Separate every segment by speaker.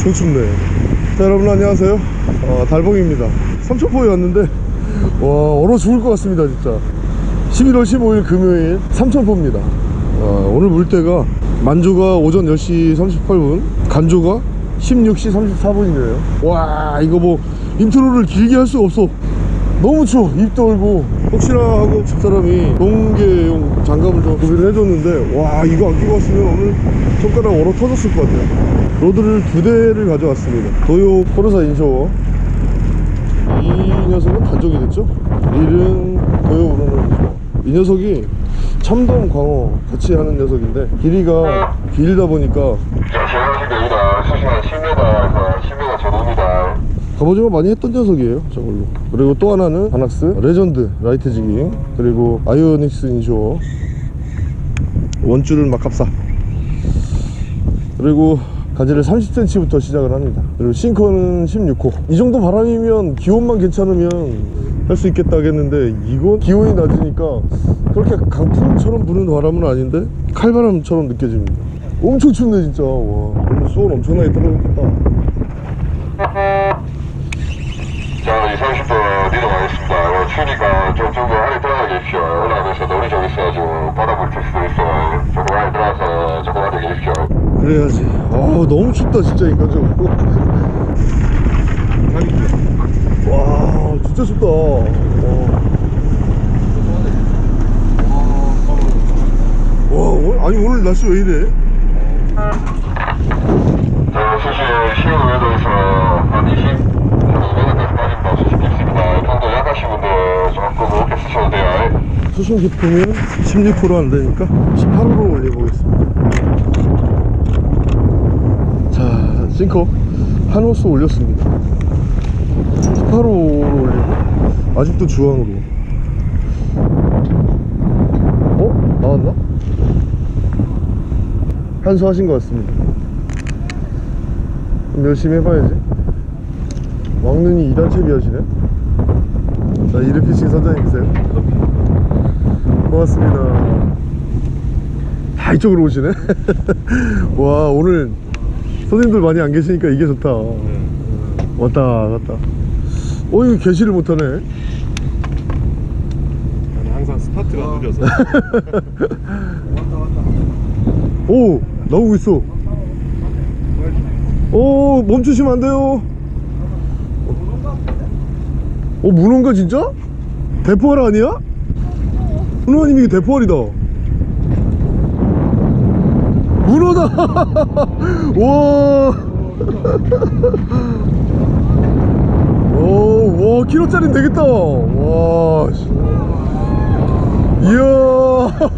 Speaker 1: 엄청 춥네. 자, 여러분 안녕하세요. 달봉입니다. 삼천포에 왔는데 와, 얼어 죽을 것 같습니다 진짜. 11월 15일 금요일 삼천포입니다. 오늘 물때가 만조가 오전 10시 38분, 간조가 16시 34분이네요 와, 이거 뭐 인트로를 길게 할 수가 없어. 너무 추워. 입도 얼고. 혹시나 하고 집사람이 동계용 장갑을 좀 구비를 해줬는데, 와, 이거 안 끼고 왔으면 오늘 손가락 얼어 터졌을 것 같아요. 로드를 2대를 가져왔습니다. 도요 포르사 인쇼어. 이 녀석은 단종이 됐죠. 릴은 도요 우르노 인쇼어. 이 녀석이 참돔 광어 같이 하는 녀석인데 길이가 길다 보니까
Speaker 2: 제가 수심한 10m에서 10m 저도입니다.
Speaker 1: 갑오징어 많이 했던 녀석이에요 저걸로. 그리고 또 하나는 바낙스 레전드 라이트 지깅, 그리고 아이오닉스 인쇼어 원줄을 막 합사, 그리고 가지를 30cm부터 시작을 합니다. 그리고 싱커는 16호. 이 정도 바람이면 기온만 괜찮으면 할 수 있겠다 하겠는데, 이건 기온이 낮으니까 그렇게 강풍처럼 부는 바람은 아닌데 칼바람처럼 느껴집니다. 엄청 춥네 진짜. 와, 오늘 수온 엄청나게 떨어졌겠다.
Speaker 2: 자, 30분 내려가겠습니다. 추우니까 조금 더 안에 들어가 계십시오. 올라가면서 노리 좀 있어가지고 바다 불칠 수도 있어. 조금 안에 들어가서 조금 안에 계십시오.
Speaker 1: 그래야지. 너무 춥다 진짜 인간적으로. 와, 진짜 춥다. 아니 오늘 날씨 왜 이래?
Speaker 2: 자, 수심 시흥외도에서 한 5m까지 빠진다. 수심 깊습니다. 평도 약하신 분들 조금 높게 쓰셔도 돼요.
Speaker 1: 수심 깊으면 16% 안 되니까 18호로 올려보겠습니다. 자, 싱커 한 호수 올렸습니다. 18호로 올리고 아직도 주황으로. 나왔나? 한수하신 것 같습니다. 그럼 열심히 해봐야지. 왕눈이 2단 채비하시네. 자, 이르피싱 선장님이세요? 고맙습니다. 다 이쪽으로 오시네. 와, 오늘 손님들 많이 안 계시니까 이게 좋다. 왔다 갔다. 이거 개시를 못하네.
Speaker 3: 나는 항상 스타트가 느려서.
Speaker 1: 오, 나오고 있어. 멈추시면 안 돼요. 문어인가 진짜? 대포알 아니야? 문어님, 이게 대포알이다. 문어다. 와. 와, 키로짜리는 되겠다. 와, 이야.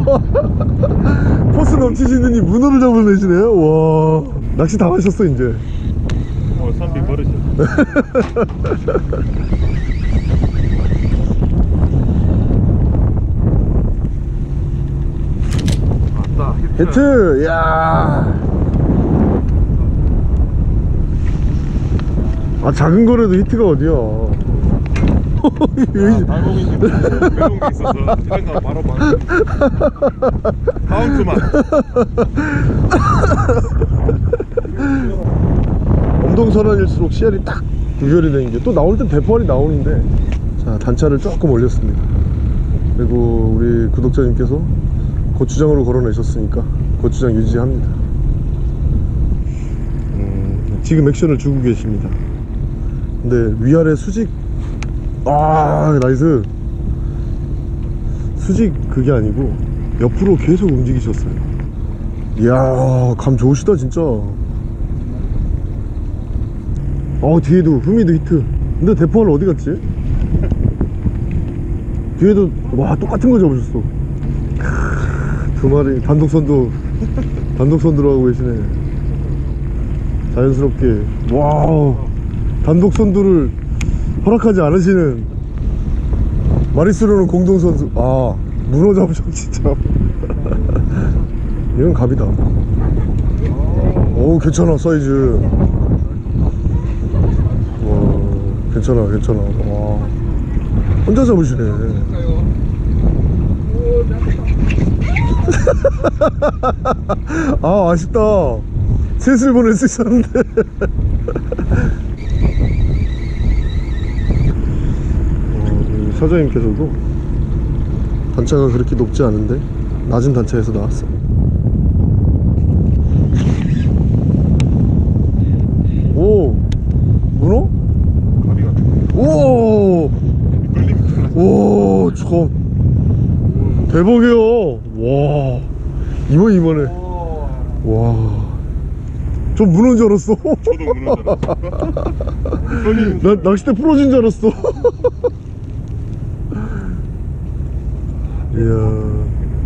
Speaker 1: 포스 넘치시더니 문어를 잡아내시네. 와, 낚시 다 하셨어 이제.
Speaker 3: 선비 버릇이야.
Speaker 1: 히트. 야, 작은 거라도 히트가 어디야.
Speaker 3: 달봉이 지금 매운 게 있어서 생각 바로 카운트만.
Speaker 1: 엄동설한일수록 씨알이 딱 구별이 되는 게, 또 나올 땐 대포알이 나오는데. 자, 단차를 조금 올렸습니다. 그리고 우리 구독자님께서 고추장으로 걸어내셨으니까 고추장 유지합니다. 지금 액션을 주고 계십니다. 근데 위아래 수직, 나이스. 수직 그게 아니고 옆으로 계속 움직이셨어요. 이야, 감 좋으시다 진짜. 뒤에도 후미도 히트. 근데 대포알 어디 갔지? 뒤에도 와, 똑같은 거 잡으셨어. 두 마리 단독선도 단독선두로 하고 계시네. 자연스럽게. 와우, 단독선두를 허락하지 않으시는 마리수로는 공동선수. 문어 잡으셨 진짜. 이건 갑이다. 오, 괜찮아 사이즈. 와, 괜찮아. 와, 혼자 잡으시네. 아쉽다. 셋을 보낼 수 있었는데. 사장님께서도 단차가 그렇게 높지 않은데 낮은 단차에서 나왔어. 오, 문어?
Speaker 3: 가비가
Speaker 1: 오,
Speaker 3: 끌림
Speaker 1: 오, 참 대박이야. 와, 이번에 와, 저 문어인 줄 알았어.
Speaker 3: 저도 문어 줄 알았어.
Speaker 1: 나 낚싯대 부러진 줄 알았어. 이야,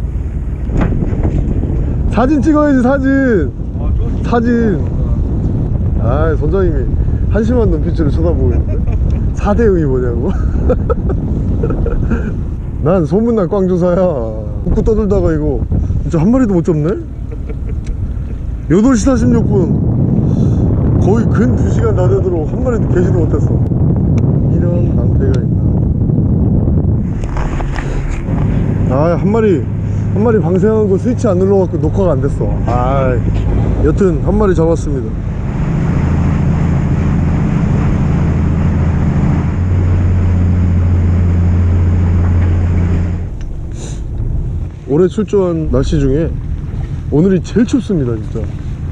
Speaker 1: 사진 찍어야지. 사진. 아, 선장님이 한심한 눈빛으로 쳐다보고 있는데 4대0이 뭐냐고. 난 소문난 꽝조사야. 웃고 떠들다가 이거 진짜 한 마리도 못 잡네. 8시 46분 거의 근 2시간 다 되도록 한 마리도 계시도 못했어. 이런 낭패가 있나. 아, 한 마리 방생한 거 스위치 안 눌러갖고 녹화가 안 됐어. 아, 여튼 한 마리 잡았습니다. 올해 출조한 날씨 중에 오늘이 제일 춥습니다, 진짜.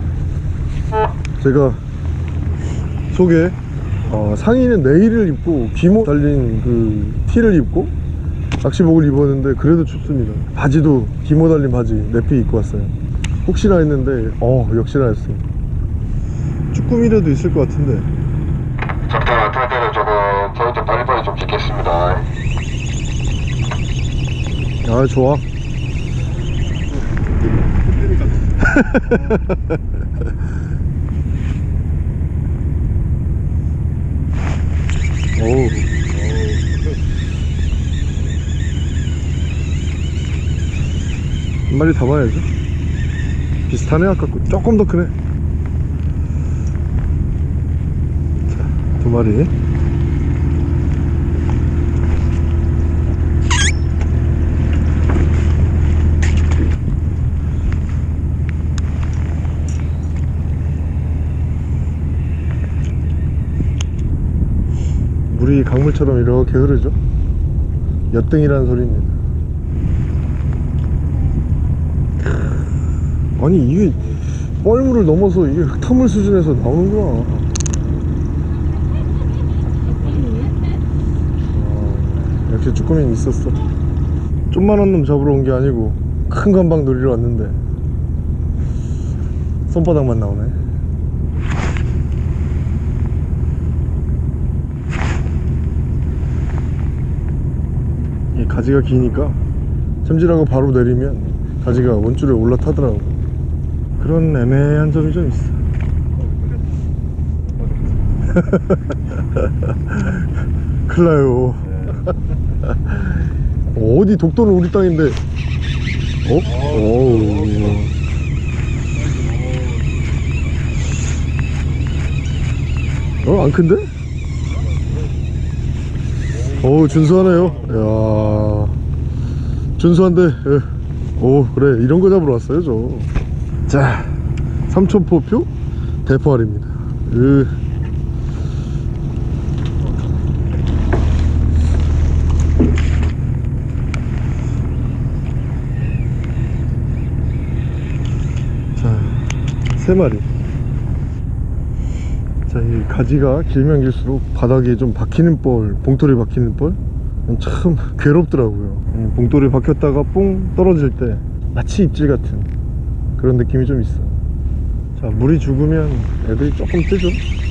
Speaker 1: 제가 속에 상의는 네일을 입고 기모 달린 그 티를 입고 낚시복을 입었는데 그래도 춥습니다. 바지도 기모 달린 바지 내피 입고 왔어요. 혹시나 했는데 역시나 했어요. 쭈꾸미라도 있을 것 같은데.
Speaker 2: 적당한 탈때는 조금 저희 좀 빨리빨리 좀 짓겠습니다.
Speaker 1: 아, 좋아. 오우. 한 마리 잡아야죠. 비슷하네. 아까 조금 더 크네. 자, 2마리. 물이 강물처럼 이렇게 흐르죠. 엿등이라는 소리입니다. 아니, 이게 뻘물을 넘어서 이게 흙탕물 수준에서 나오는구나. 역시 쭈꾸미는 있었어. 좀만한 놈 잡으러 온 게 아니고 큰 감방 노리러 왔는데 손바닥만 나오네. 이 가지가 기니까 챔질하고 바로 내리면 가지가 원줄에 올라타더라고. 그런 애매한 점이 좀 있어. 큰일나요. 어디 독도는 우리 땅인데. 안 큰데? 준수하네요. 이야, 준수한데. 오, 그래, 이런 거 잡으러 왔어요 저. 자, 삼천포표 대포알입니다. 자, 3마리. 자, 이 가지가 길면 길수록 바닥에 좀 박히는 뻘, 봉돌이 박히는 뻘, 참 괴롭더라고요. 봉돌이 박혔다가 뽕 떨어질 때 마치 입질 같은 그런 느낌이 좀 있어. 자, 물이 죽으면 애들이 조금 뜨죠.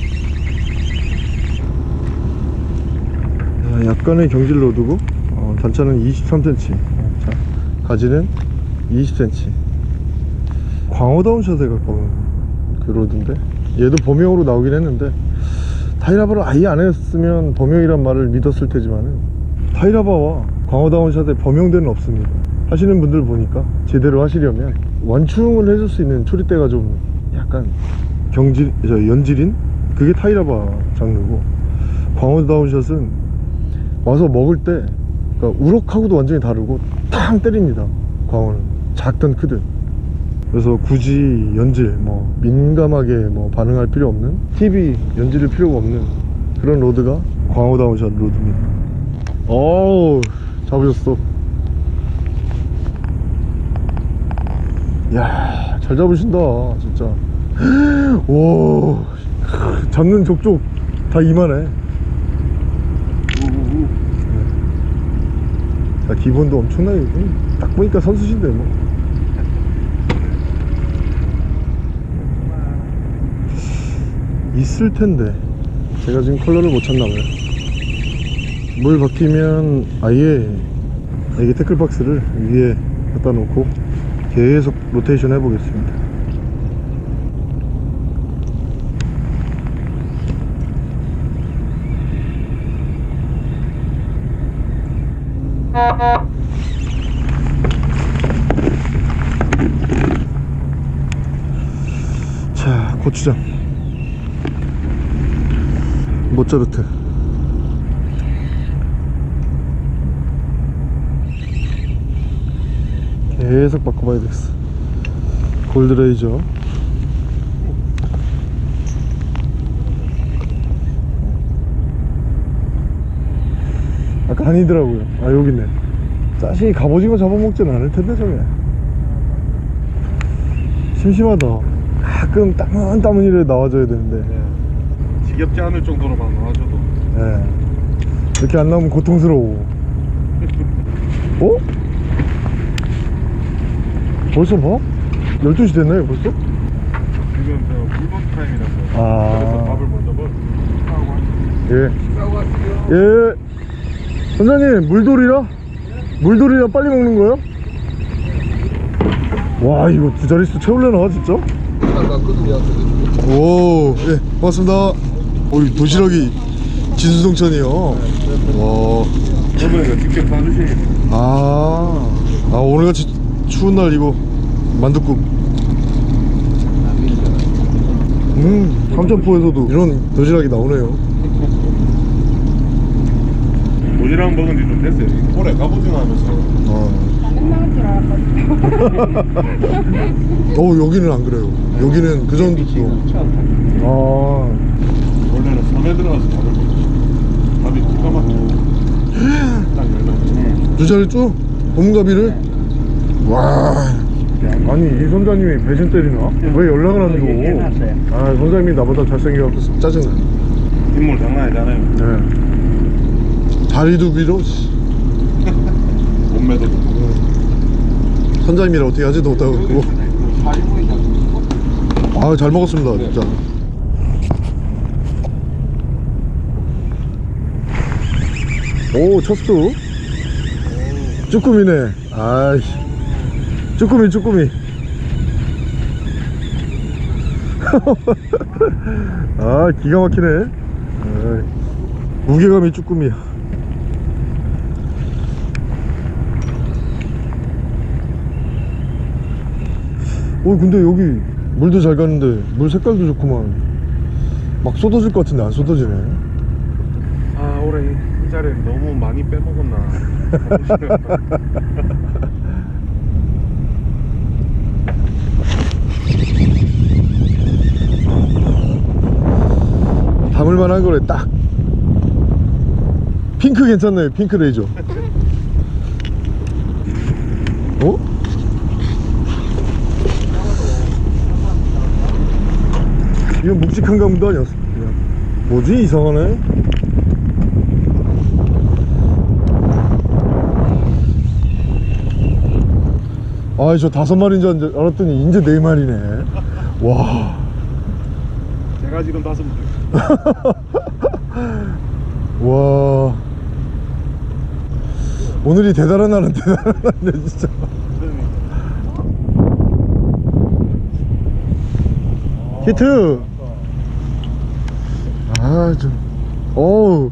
Speaker 1: 자, 약간의 경질로 두고 단차는 23cm. 자, 가지는 20cm. 광어다운샷에 가까운 그 로드인데, 얘도 범용으로 나오긴 했는데 타이라바를 아예 안 했으면 범용이란 말을 믿었을 테지만은 타이라바와 광어다운샷에 범용대는 없습니다. 하시는 분들 보니까 제대로 하시려면 완충을 해줄 수 있는 초리대가 좀 약간 연질인 그게 타이라바 장르고, 광어다운샷은 와서 먹을 때 그러니까 우럭하고도 완전히 다르고 탕 때립니다. 광어는 작든 크든 그래서 굳이 연질 뭐 민감하게 뭐 반응할 필요 없는, TV 연질일 필요가 없는 그런 로드가 광호 다운샷 로드입니다. 어우, 잡으셨어. 이야, 잘 잡으신다 진짜. 오, 잡는 족족 다 이만해. 자, 기본도 엄청나게 딱 보니까 선수신데 뭐. 있을 텐데 제가 지금 컬러를 못 찾나봐요. 물 박히면 아예 이게 태클박스를 위에 갖다 놓고 계속 로테이션 해보겠습니다. 자, 고추장 모짜르트 계속 바꿔봐야 되겠어. 골드레이저 아까 아니더라고요. 아, 여기 있네. 자식이 갑오징어 잡아먹진 않을 텐데 저게. 심심하다. 가끔 따문따문이라도 나와줘야 되는데.
Speaker 3: 지겹지 않을 정도로만 나와줘도.
Speaker 1: 예. 이렇게 안 나오면 고통스러워. 어? 벌써 봐? 12시 됐나요 벌써?
Speaker 3: 지금 저 물건 타임이라서.
Speaker 1: 아.
Speaker 3: 그래서 밥을 먼저 먹고
Speaker 1: 예. 예. 선장님, 물돌이라 빨리 먹는 거예요? 와, 이거 두 자릿수 채울래나 진짜? 오, 예, 고맙습니다. 이 도시락이 진수성찬이요. 와.
Speaker 3: 오늘 직접 사주시겠네요.
Speaker 1: 오늘같이 추운 날 이거 만둣국. 삼천포에서도 이런 도시락이 나오네요.
Speaker 3: 도시락 먹은 지 좀 됐어요. 올해 갑오징어 하면서.
Speaker 4: 맨날 줄 알았거든요.
Speaker 1: 여기는 안 그래요. 여기는 그 정도도.
Speaker 3: 원래는 섬에 들어가서 밥을 먹었지. 밥이 기가 막히고 딱 열면.
Speaker 1: 두 자릿수? 봄가비를? 와. 아니, 이 선장님이 배신 때리나? 왜 연락을 안 줘? 아, 선장님이 나보다 잘생겨서 짜증나.
Speaker 3: 인물 장난 아니잖아요.
Speaker 1: 네. 다리도 길어.
Speaker 3: 몸매도 좋고.
Speaker 1: 선장님이라 어떻게 하지도 못하고 그거. 아, 잘 먹었습니다 진짜. 오, 첫수 쭈꾸미네. 아이씨, 쭈꾸미. 아, 기가 막히네. 아이, 무게감이 쭈꾸미야. 근데 여기 물도 잘 가는데 물 색깔도 좋구만. 막 쏟아질 것 같은데 안 쏟아지네.
Speaker 3: 올해 이 자리에 너무 많이 빼먹었나.
Speaker 1: 담을만한 거래 딱. 핑크 괜찮네. 핑크 레이저. 이건 묵직한 감도 아니었어. 뭐지? 이상하네. 저 5마리인 줄 알았더니 이제 4마리네. 와.
Speaker 3: 제가 지금 5마리.
Speaker 1: 와. 오늘이 대단한 날은 대단한 날이네 진짜. 히트. 어우.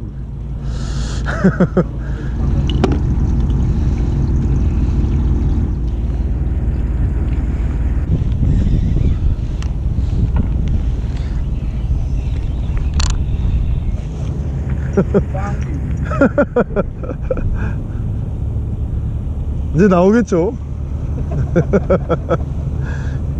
Speaker 1: 이제 나오겠죠.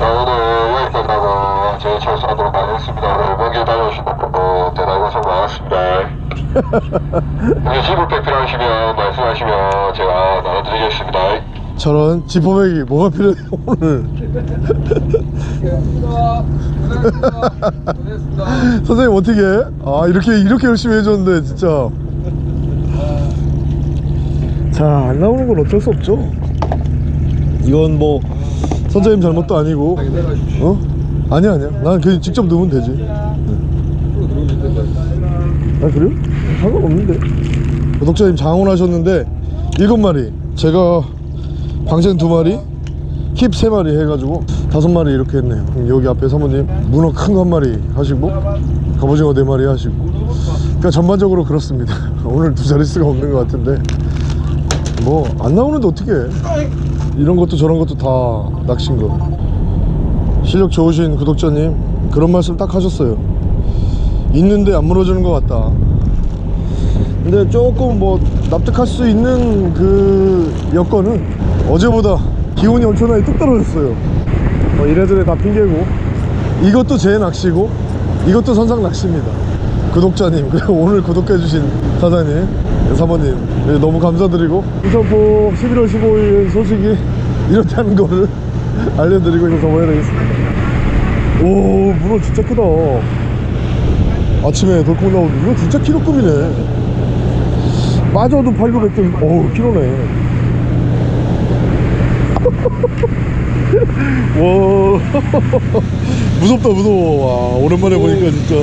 Speaker 2: 자, 오늘 여기까지 하고 저희 철수하도록 하겠습니다. 먼 길 다녀오시고 대단히 고생 많았습니다. 혹시 지불백 필요하시면 말씀하시면 제가 나눠드리겠습니다.
Speaker 1: 저런 지퍼백이 뭐가 필요해 오늘. 선생님 어떻게 해? 아 이렇게 열심히 해줬는데 진짜. 자, 안 나오는 건 어쩔 수 없죠. 이건 뭐 선생님 잘못도 아니고. 어? 아니야 난 그냥 직접 넣으면 되지. 아 그래요? 상관없는데. 구독자님 장원하셨는데 7마리, 제가 광생 2마리, 킵 3마리 해가지고 5마리 이렇게 했네요. 여기 앞에 사모님 문어 큰 거 1마리 하시고 갑오징어 4마리 하시고. 그러니까 전반적으로 그렇습니다. 오늘 2자릿수가 없는 것 같은데 뭐 안 나오는데 어떻게 해. 이런 것도 저런 것도 다 낚시인 거. 실력 좋으신 구독자님 그런 말씀 딱 하셨어요. 있는데 안 물어주는 것 같다. 근데 조금 뭐 납득할 수 있는 그 여건은 어제보다 기온이 엄청나게 뚝 떨어졌어요. 이래저래 다 핑계고 이것도 제 낚시고 이것도 선상 낚시입니다. 구독자님 그리고 오늘 구독해주신 사장님, 사모님 너무 감사드리고 삼천포 11월 15일 소식이 이렇다는 거를 알려드리고 이거 접어야 되겠습니다. 오 문어 진짜 크다. 아침에 돌콩 나오는데 이거 진짜 키로급이네. 빠져도 8,900점. 어우 키로네. 와 무섭다 무서워. 와 오랜만에 보니까 진짜.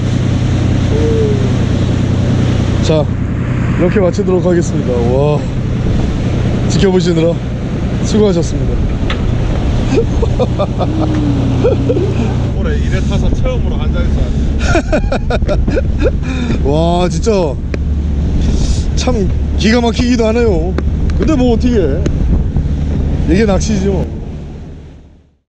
Speaker 1: 자 이렇게 마치도록 하겠습니다. 와 지켜보시느라 수고하셨습니다.
Speaker 3: 올해 일에 타서 처음으로 앉아있어.
Speaker 1: 와 진짜 참 기가 막히기도 하네요. 근데 뭐 어떻게 해. 이게 낚시죠.